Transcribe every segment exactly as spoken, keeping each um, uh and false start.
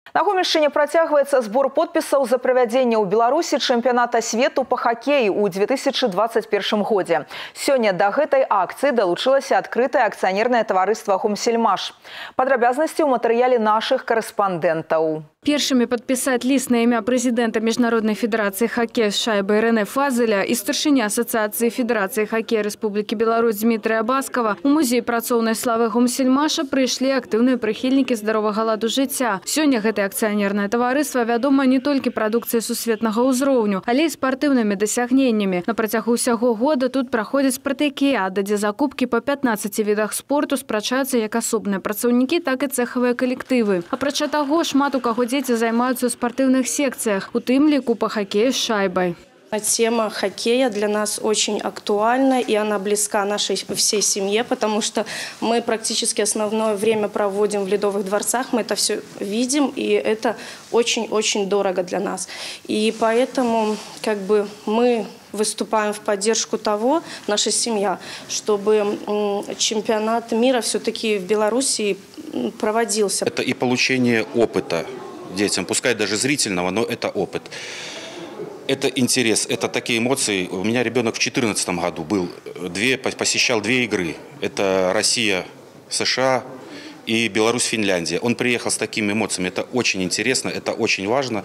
На Гомельшчыне працягваецца збор подпісаў за правядзенне ў Беларусі чэмпіяната свету па хакеі ў две тысячы двадцать першым годзе. Сёння да гэтай акцыі далучылася адкрытае акцыянернае таварыства «Гомсельмаш». Падрабязнасці ў матэрыяле нашых карэспандэнтаў. Першими подписать лист на имя президента Международной федерации хоккея с шайбой Рене Фазеля и старшыня Ассоциации федерации хоккея Республики Беларусь Дмитрия Баскова у музей працоўнай славы Гомсельмаша прыйшлі актыўныя прыхільнікі здаровага ладу жыцця. Сёння гэтае акцыянернае таварыства вядома не толькі прадукцыяй сусветнага ўзроўню, але і спартыўнымі дасягненнямі. На працягу ўсяго года тут праходзяць спартакіяды, дзе закупкі па пятнаццаці відах спорту спрачаюцца як асобныя працаўнікі, так і цэхавыя калектывы. Апрача таго, шмат у каго дети занимаются в спортивных секциях, у тым ліку по хоккею с шайбой. Тема хоккея для нас очень актуальна, и она близка нашей всей семье, потому что мы практически основное время проводим в Ледовых дворцах, мы это все видим, и это очень-очень дорого для нас. И поэтому как бы мы выступаем в поддержку того, наша семья, чтобы чемпионат мира все-таки в Беларуси проводился. Это и получение опыта детям, пускай даже зрительного, но это опыт. Это интерес, это такие эмоции. У меня ребенок в две тысячи четырнадцатом году был, две, посещал две игры. Это Россия, США и Беларусь, Финляндия. Он приехал с такими эмоциями. Это очень интересно, это очень важно.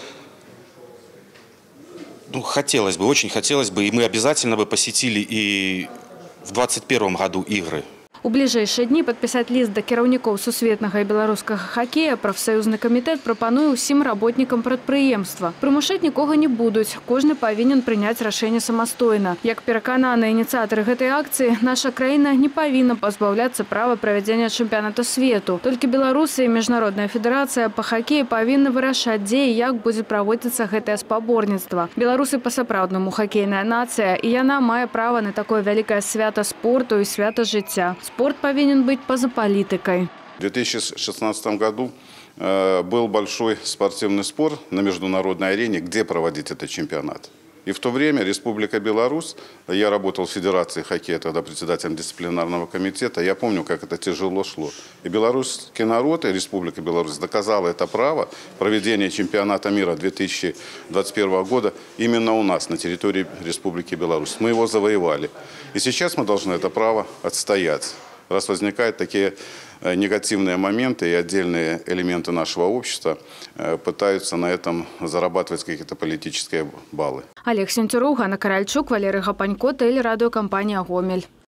Ну, хотелось бы, очень хотелось бы, и мы обязательно бы посетили и в двадцать первом году игры. У бліжэйшыя дні падпісаць ліст да кіраўнікоў сусветнага і беларускага хакея прафсаюзны камітэт прапануе ўсім работнікам прадпрыемства. Прымушаць нікога не будуць, кожны павінен прыняць рашэнне самастойна. Як перакананыя ініцыятары гэтай акцыі, наша краіна не павінна пазбаўляцца права правядзення чэмпіянату свету. Толькі беларусы і Міжнародная федэрацыя па хакеі павінны вырашаць, дзе і як будзе праводзіцца гэтае спаборніцтва. Беларусы па-сапраўднаму хакейная нацыя, і яна мае права на такое вялікае свята спорту і свята жыцця. Спорт повинен быть поза политикой. В две тысячи шестнадцатом году э, был большой спортивный спор на международной арене, где проводить этот чемпионат. И в то время Республика Беларусь, я работал в Федерации хоккея, тогда председателем дисциплинарного комитета, я помню, как это тяжело шло. И белорусский народ, и Республика Беларусь доказала это право проведения чемпионата мира две тысячи двадцать первого года именно у нас, на территории Республики Беларусь. Мы его завоевали. И сейчас мы должны это право отстоять. Раз возникают такие негативные моменты и отдельные элементы нашего общества пытаются на этом зарабатывать какие-то политические баллы. Олег Сентюрук, Ганна Каральчук, Валерий Гапанько, телерадиокомпания «Гомель».